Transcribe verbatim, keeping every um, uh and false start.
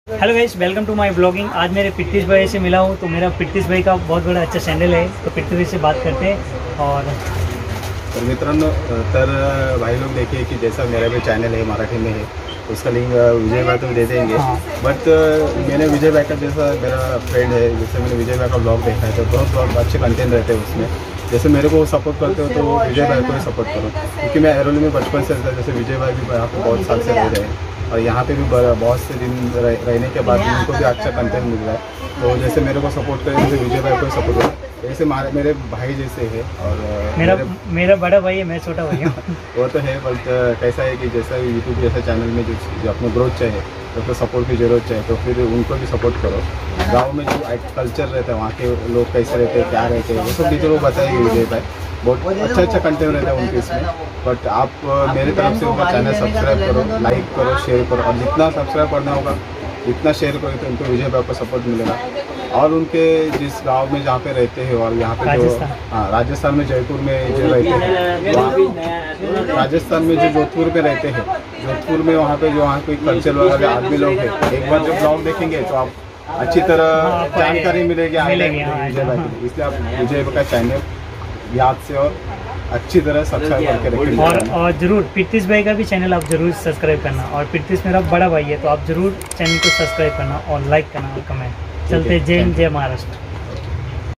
Hello guys, welcome to my blogging. आज मेरे पिट्टीस भाई से मिला हूँ। तो मेरा पिट्टीस भाई का बहुत बड़ा अच्छा चॅनल है, तो पिट्टीस भाई से बात करते हैं। और तर मित्रांनो, तर भाई लोग देखिए कि जैसा मेरा भी चैनल है मराठी में है, उसका लिंक विजय भाई तो दे देंगे। हाँ। बट मैंने विजय भाई का जैसा मेरा फ्रेंड है, जैसे मैंने विजय भाई का ब्लॉग देखा है तो बहुत बहुत अच्छे कंटेंट रहते हैं उसमें। जैसे मेरे को सपोर्ट करते हो तो विजय भाई को ही सपोर्ट करो, क्योंकि मैं एरोली में बचपन से रहता। जैसे विजय भाई भी यहाँ पे बहुत साल से रह रहे हैं और यहाँ पे भी बहुत से दिन रह, रहने के बाद उनको भी अच्छा कंटेंट मिल रहा है। तो जैसे मेरे को सपोर्ट करें, जैसे विजय भाई को सपोर्ट करें, जैसे मेरे भाई जैसे है। और मेरा मेरा बड़ा भाई है, मैं छोटा भाई हूँ। वो तो है, बट कैसा है कि जैसा यूट्यूब जैसा चैनल में जो जो अपने ग्रोथ चाहिए तो फिर सपोर्ट की ज़रूरत चाहिए, तो फिर उनको भी सपोर्ट करो। गांव में जो कल्चर रहता है, वहाँ के लोग कैसे रहते हैं, क्या रहते हैं, वो सब चीज़ें वो बताएंगे विजय भाई। बहुत अच्छा अच्छा कंटेंट रहता है उनके इसमें। बट आप मेरी तरफ से उनका चैनल सब्सक्राइब करो, लाइक करो, शेयर करो, और जितना सब्सक्राइब करना होगा इतना शेयर करो तो उनको विजय भाई को सपोर्ट मिलेगा। और उनके जिस गांव में जहाँ पे रहते हैं और यहाँ पे जो हाँ राजस्थान में जयपुर में जो रहते हैं, राजस्थान में जो जोधपुर में रहते हैं, जोधपुर में वहाँ पे जो वहाँ कोई कल्चर वाले आदमी लोग हैं, एक बार जब ब्लॉग देखेंगे तो आप अच्छी तरह जानकारी मिलेगी विजय भाई की। इसलिए आप विजय भाई का चैनल याद से और अच्छी तरह सब्सक्राइब करके रखें। और और जरूर पिट्टीस भाई का भी चैनल आप जरूर सब्सक्राइब करना। और पिट्टीस मेरा बड़ा भाई है, तो आप जरूर चैनल को सब्सक्राइब करना और लाइक करना और कमेंट। चलते जय हिंद, जय महाराष्ट्र।